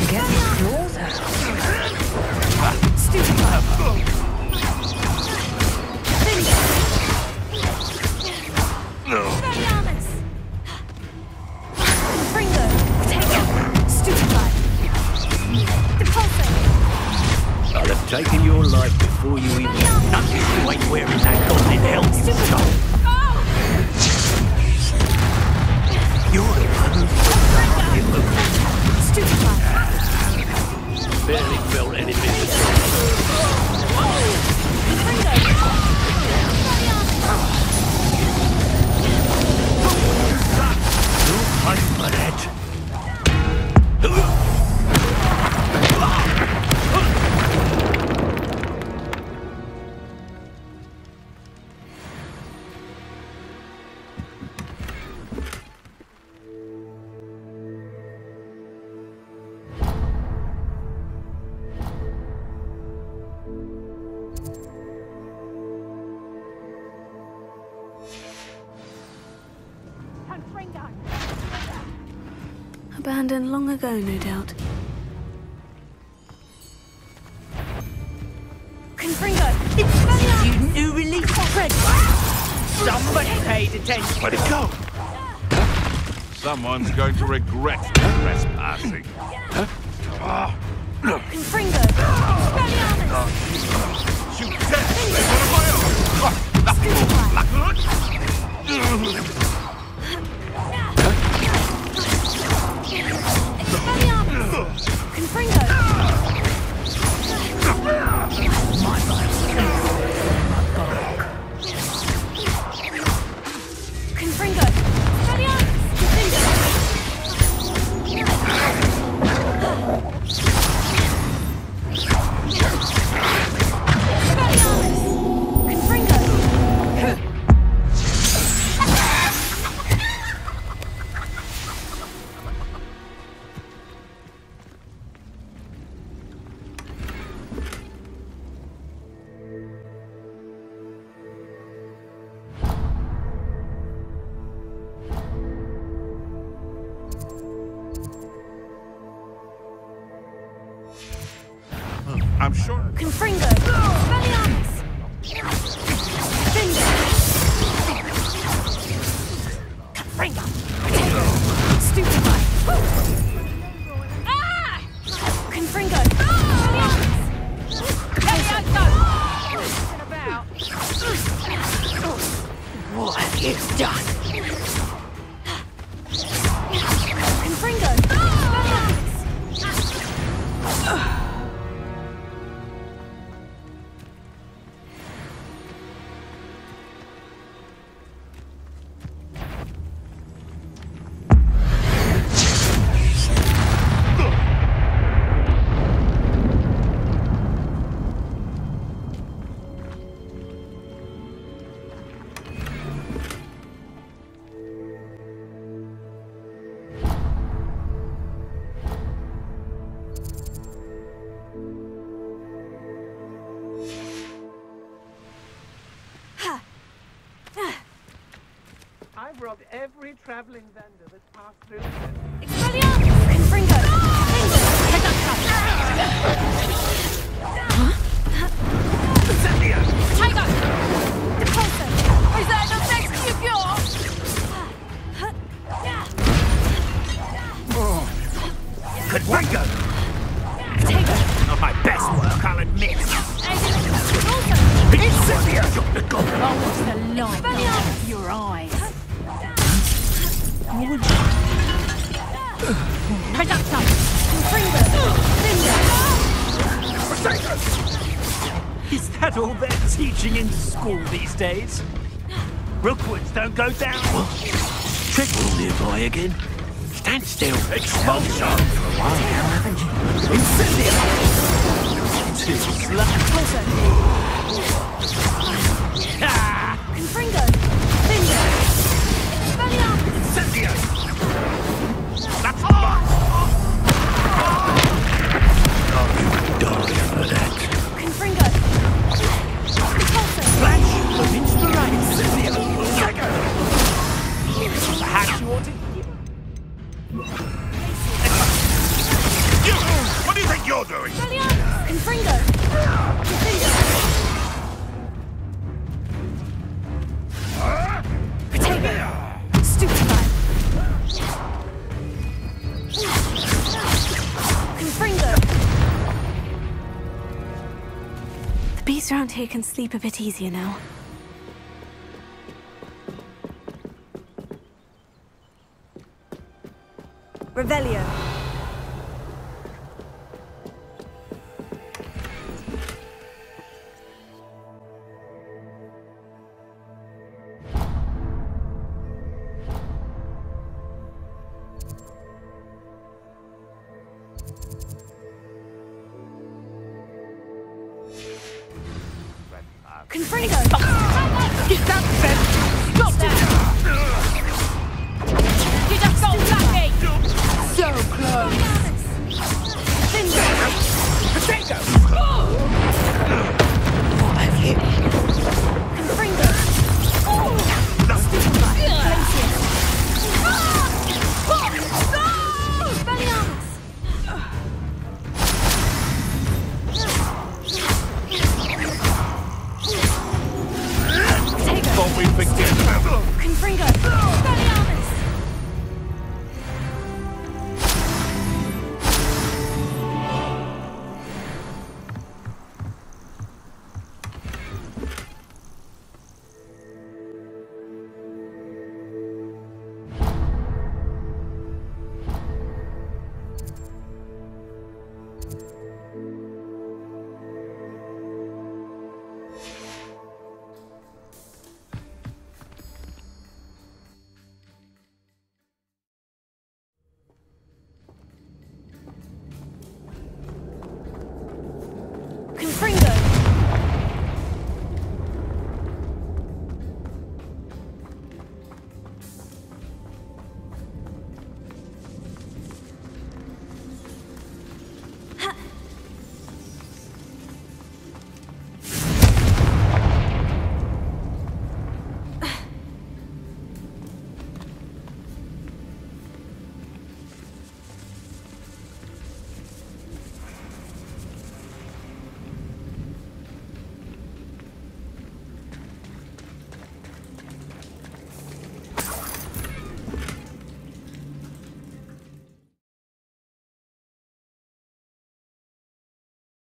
Get the claws out. Stupid. No. Fringo. Take it. Stupid. Depulso. I'll have taken your life before you even... Nothing you ain't wearing that goblin helmet, you skull. You're the one who... Stupid. Barely felt anything. You'll pay for that. Abandoned long ago, no doubt. Confringo! It's Student who released Fred. Somebody paid attention. Where'd it go? Someone's going to regret trespassing. Confringo! Shoot dead! They're one of my own! That's Confringo! My life. Confringo! I'm sure. Confringo! Expelliarmus! Finger! Confringo! Stupefy! Ah! Confringo! Expelliarmus! What have you done? Confringo! Expelliarmus! I've robbed every traveling vendor that's passed through. Expelliarmus! Confringo! Incendio! Tiger! Depulso! Is that the next cure? Confringo! Tiger! Not my best work, I'll admit. Depulso! Incendio! Shot the goblin. Oh, what's the light Expelliarmus! of your eyes? Reducto! Confringo! Finger! Is that all they're teaching in school these days? Rookwoods don't go down. Trick all nearby again. Stand still. Expulsion! For a while now, haven't you? Incendio! Too slow. Depulso! Ah! Confringo! Finger! Expelliarmus! Incendio! That's mine! Oh, you die for that. Confringo! Depulso! Flash of inspiration. Incendio! Second! Perhaps you ought to... Folks around here can sleep a bit easier now. Revelio. Confringo! Is that sense?